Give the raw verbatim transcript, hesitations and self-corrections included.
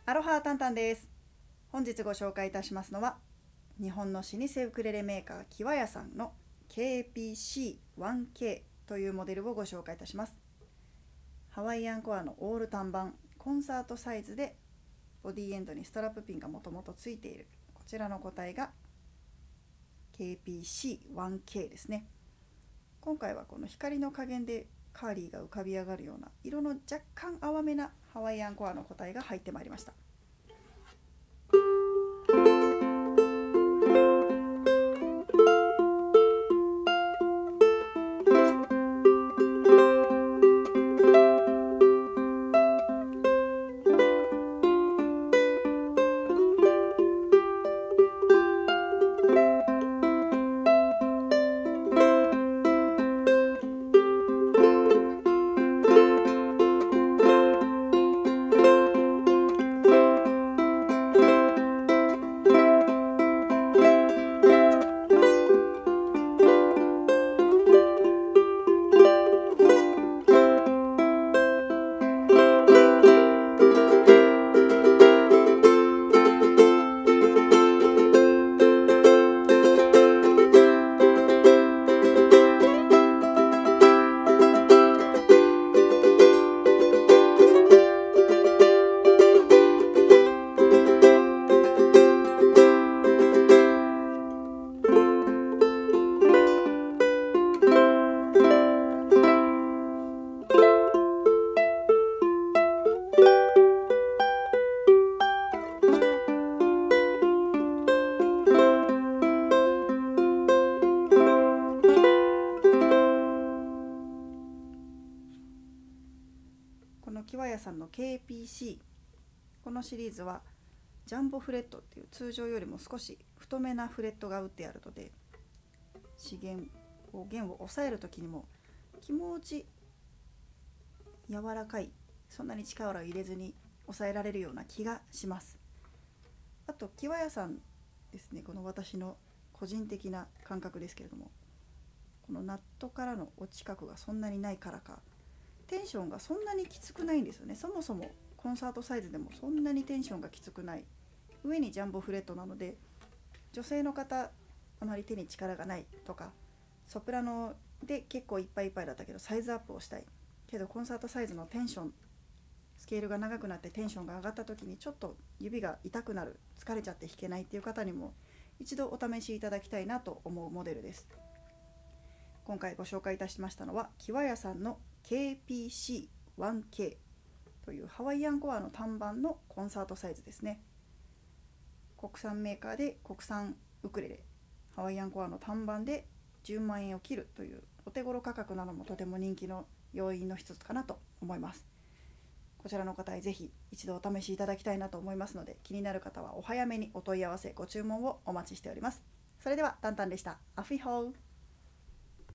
アロハタンタンです。本日ご紹介いたしますのは日本の老舗ウクレレメーカーキワヤさんの ケーピーシーワンケー というモデルをご紹介いたします。ハワイアンコアのオール単板コンサートサイズでボディエンドにストラップピンがもともとついているこちらの個体が ケーピーシーワンケー ですね。今回はこの光の加減でカーリーが浮かび上がるような色の若干淡めなハワイアンコアの個体が入ってまいりました。このキワヤさんの ケーピーシー、 このシリーズはジャンボフレットっていう通常よりも少し太めなフレットが打ってあるので、資源こう弦を押さえる時にも気持ち柔らかい、そんなに力を入れずに押さえられるような気がします。あとキワヤさんですね、この私の個人的な感覚ですけれども、このナットからの落ち角がそんなにないからかテンションがそんなにきつくないんですよね。そもそもコンサートサイズでもそんなにテンションがきつくない、上にジャンボフレットなので、女性の方あまり手に力がないとか、ソプラノで結構いっぱいいっぱいだったけどサイズアップをしたいけどコンサートサイズのテンションスケールが長くなってテンションが上がった時にちょっと指が痛くなる、疲れちゃって弾けないっていう方にも一度お試しいただきたいなと思うモデルです。今回ご紹介いたしましたのはキワヤさんの ケーピーシーワンケー というハワイアンコアの単板のコンサートサイズですね。国産メーカーで国産ウクレレハワイアンコアの単板でじゅうまんえんを切るというお手頃価格なのもとても人気の要因の一つかなと思います。こちらの方へぜひ一度お試しいただきたいなと思いますので、気になる方はお早めにお問い合わせご注文をお待ちしております。それではタンタンでした。アフィホー。